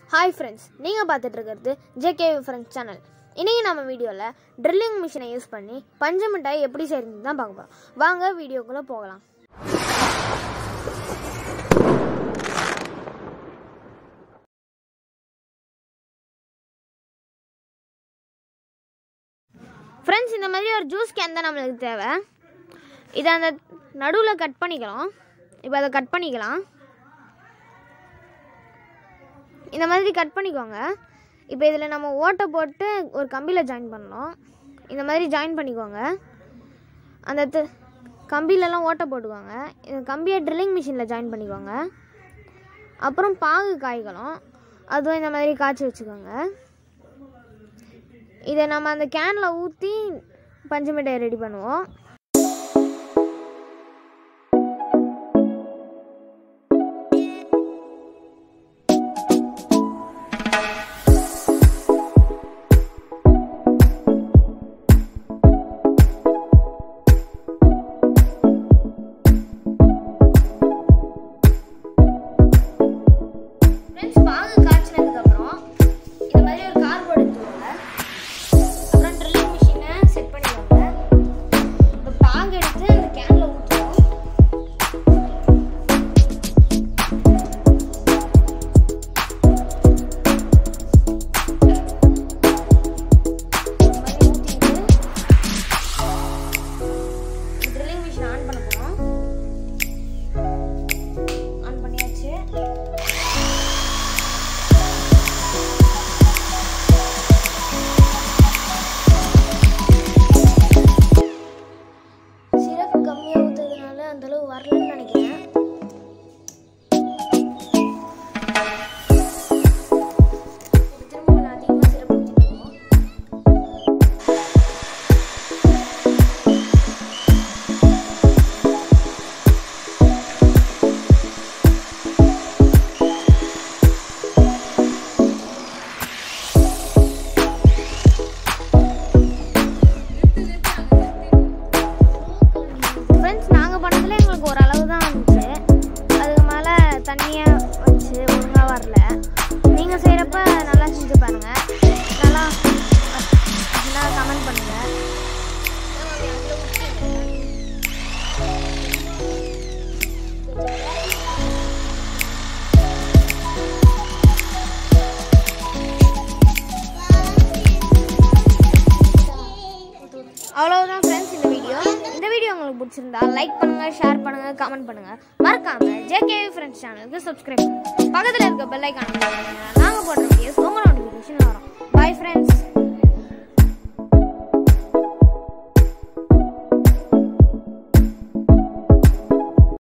Hi friends, நீங்க பார்த்துட்டு இருக்கிறது JKV FRIENDS channel. இன்னைக்கு நம்ம வீடியோல ட்ரில்லிங் மிஷினை யூஸ் பண்ணி பஞ்சு மிட்டாய் எப்படி செய்யறதுன்னு தான் பார்க்க போறோம். வாங்க வீடியோக்குள்ள போகலாம். Friends, இந்த மாதிரி ஒரு ஜூஸ் கேன் தான் நமக்கு தேவை. இத அந்த நடுவுல கட் பண்ணிக்கலாம். இப்போ அத கட் பண்ணிக்கலாம். இந்த மாதிரி கட் பண்ணிக்கோங்க. இப்போ இதில் நம்ம ஓட்டை போட்டு ஒரு கம்பியில் ஜாயின் பண்ணணும். இந்த மாதிரி ஜாயின் பண்ணிக்கோங்க. அந்த கம்பிலெலாம் ஓட்டை போட்டுக்கோங்க. இந்த கம்பியை ட்ரில்லிங் மிஷினில் ஜாயின் பண்ணிக்கோங்க. அப்புறம் பாகு காய்களும் அதுவும் இந்த மாதிரி காய்ச்சி வச்சுக்கோங்க. இதை நம்ம அந்த கேனில் ஊற்றி பஞ்சு மிட்டாய் ரெடி பண்ணுவோம். பாகு காய்ச்சினதுக்கப்புறம் இந்த மாதிரி ஒரு கார்போர்டு எடுத்துக்கோங்க. அப்புறம் ட்ரில்லிங் மிஷினை செட் பண்ணிக்கோங்க. இப்போ பாகு எடுத்து அந்த கேனில் ஊற்றுவோம். இந்த மாதிரி ஊற்றிட்டு ட்ரில்லிங் மிஷினை ஆன் பண்ண போகிறோம். ஆன் பண்ணியாச்சு. கம்மியாக ஊற்றுறதுனால அந்தளவு வரலன்னு நினைக்கிறேன். திரும்ப கொஞ்சம் அதிகமாக சிரப் ஊற்றிக்கணும். நாங்கள் பண்ணதில் எங்களுக்கு ஓரளவு தான் வந்துச்சு. அதுக்கு மேலே தண்ணியை வச்சு ஒழுங்காக வரல. நீங்கள் செய்கிறப்ப நல்லா செஞ்சு பாருங்கள். நல்லா கமெண்ட் பண்ணுங்கள். அவ்வளவுதான் ஃப்ரெண்ட்ஸ் இந்த வீடியோ. இந்த வீடியோ உங்களுக்கு பிடிச்சிருந்தா லைக் பண்ணுங்க, ஷேர் பண்ணுங்க, கமெண்ட் பண்ணுங்க. மறக்காம JKV FRIENDS சேனலுக்கு சப்ஸ்கிரைப் பண்ணுங்க. பக்கத்துல இருக்க பெல் ஐகானை கிளிக் பண்ணுங்க. நாங்க போடுற வீடியோஸ்